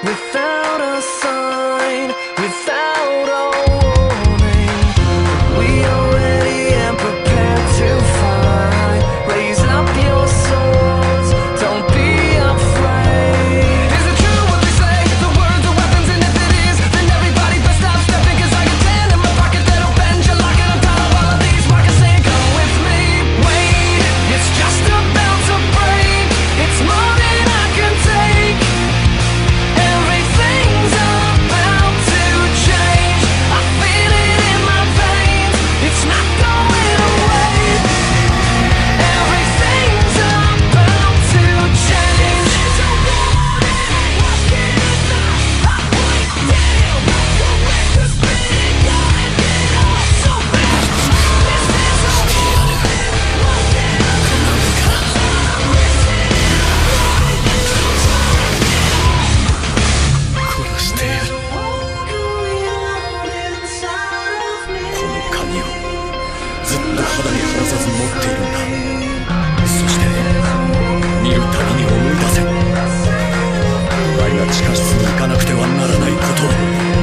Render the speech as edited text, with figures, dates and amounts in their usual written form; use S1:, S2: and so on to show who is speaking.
S1: without a sign, without a warning. We are ready and prepared to fight. Raise up your swords, don't be afraid. Is it true what they say? The words are weapons, and if it is, then everybody best stop stepping. Cause I got 10 in my pocket that'll bend your locket. I'm tired of all of these rockets saying come with me. Wait, it's just about to break. It's more than I can take. Everything's about to change. I feel it in my veins. It's not going away. Everything's about to change. It's a warning. What's getting done? I point down. We'll make the spinning gun and get off so fast. This is a warning. What's getting
S2: 殺してやる。この鍵をずっと肌に離さず持っているんだ。そして見るたびに思い出せ。お前が地下室に行かなくてはならないことを。